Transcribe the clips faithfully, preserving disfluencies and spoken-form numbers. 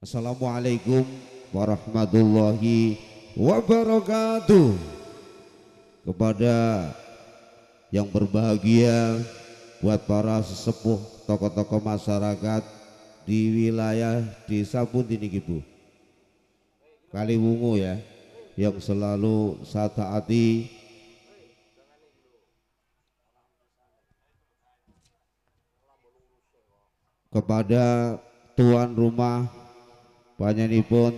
Assalamualaikum warahmatullahi wabarakatuh. Kepada yang berbahagia, buat para sesepuh tokoh-tokoh masyarakat di wilayah desa pundi niki Bu? Kaliwungu ya, yang selalu saya taati. Kepada tuan rumah panjenenganipun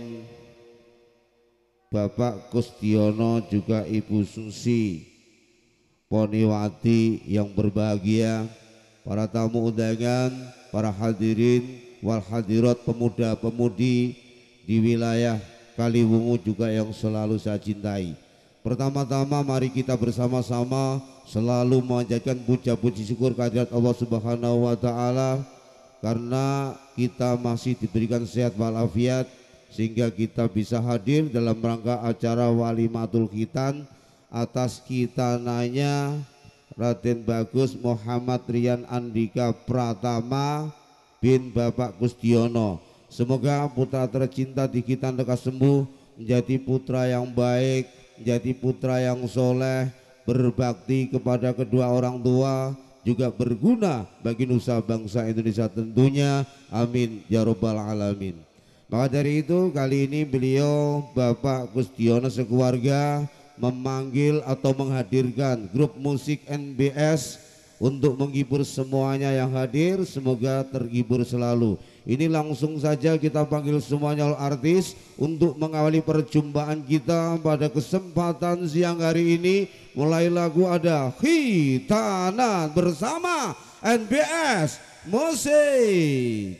Bapak Kustiono juga Ibu Susi Poniwati yang berbahagia, para tamu undangan, para hadirin wal hadirat, pemuda-pemudi di wilayah Kaliwungu juga yang selalu saya cintai. Pertama-tama mari kita bersama-sama selalu memanjatkan puja-puji syukur kehadirat Allah Subhanahu wa taala, karena kita masih diberikan sehat walafiat sehingga kita bisa hadir dalam rangka acara Walimatul Khitan atas khitananya Raden Bagus Muhammad Rian Andika Pratama bin Bapak Kustiono. Semoga putra tercinta di Khitan lekas sembuh, menjadi putra yang baik, menjadi putra yang soleh, berbakti kepada kedua orang tua, juga berguna bagi nusa bangsa Indonesia tentunya, amin ya robbal alamin. Maka dari itu kali ini beliau Bapak Kustiono sekeluarga memanggil atau menghadirkan grup musik N B S untuk menghibur semuanya yang hadir, semoga terhibur selalu. Ini langsung saja kita panggil semuanya artis untuk mengawali perjumpaan kita pada kesempatan siang hari ini. Mulai lagu ada Khitanan bersama N B S Musik.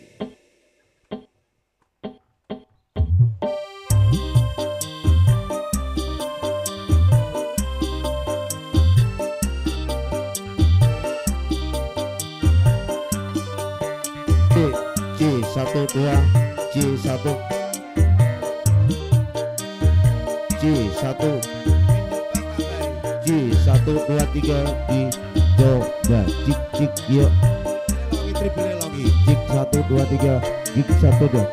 C satu dua C satu C satu C satu dua tiga di coba cik cik yuk lagi triple lagi cik satu dua tiga cik satu dua.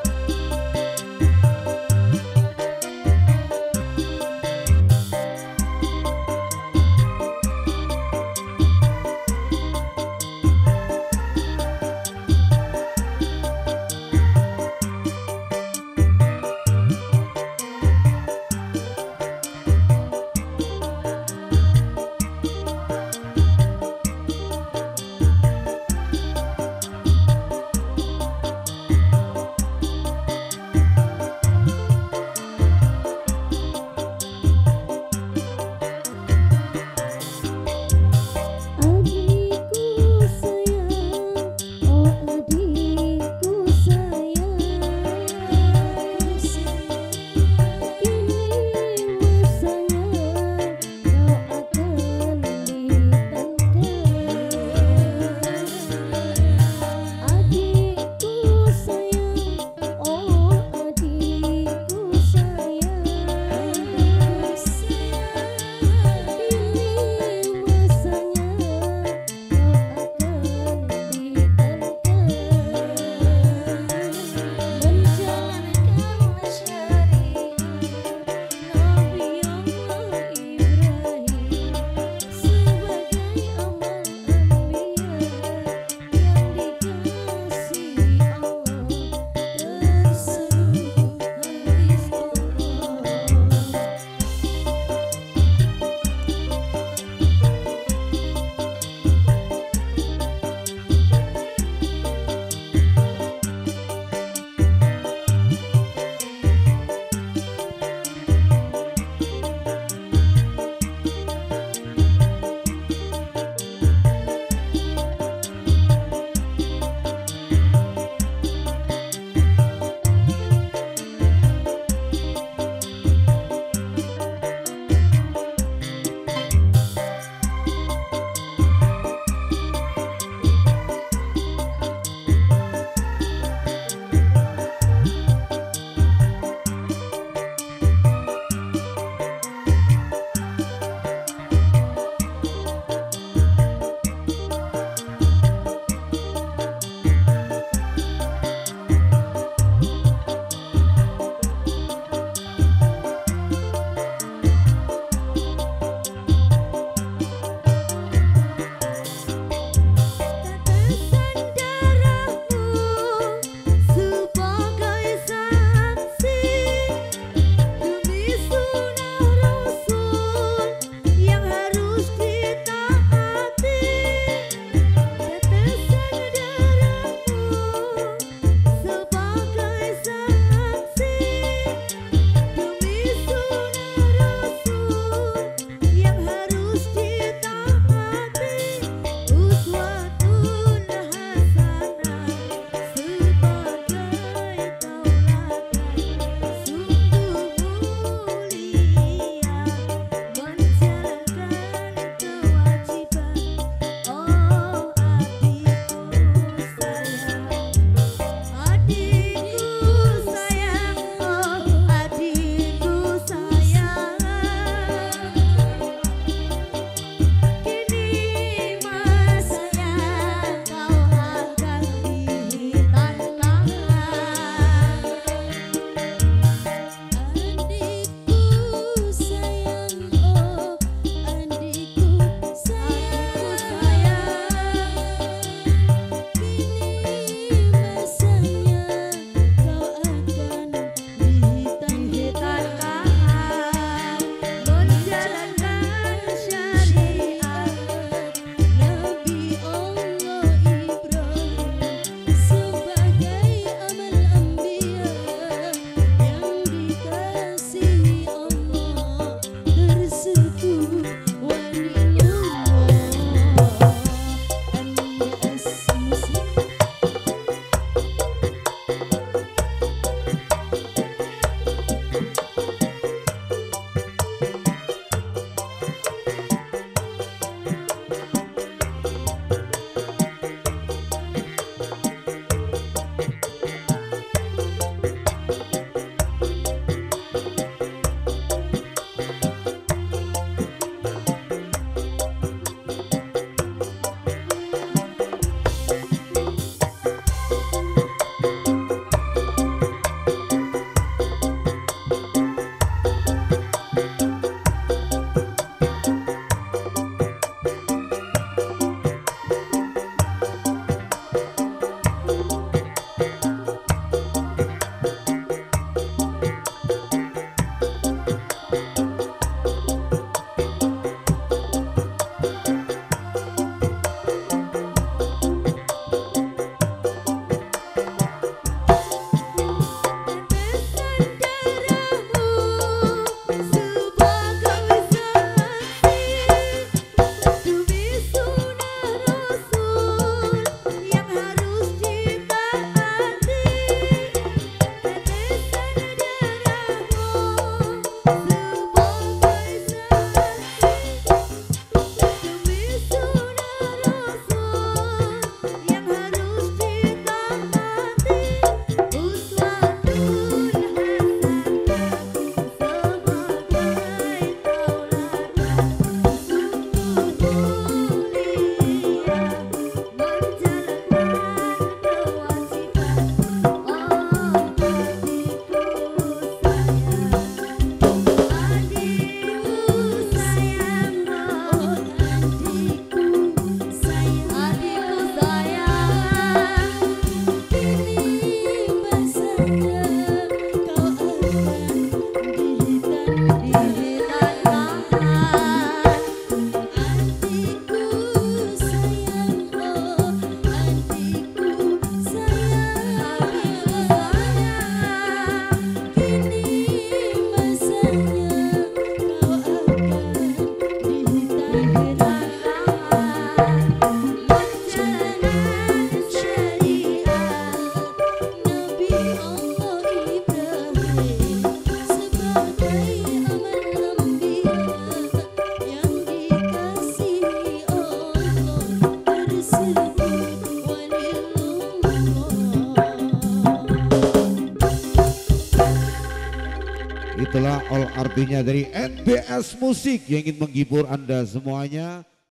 Itulah all artinya dari N B S Musik yang ingin menghibur Anda semuanya.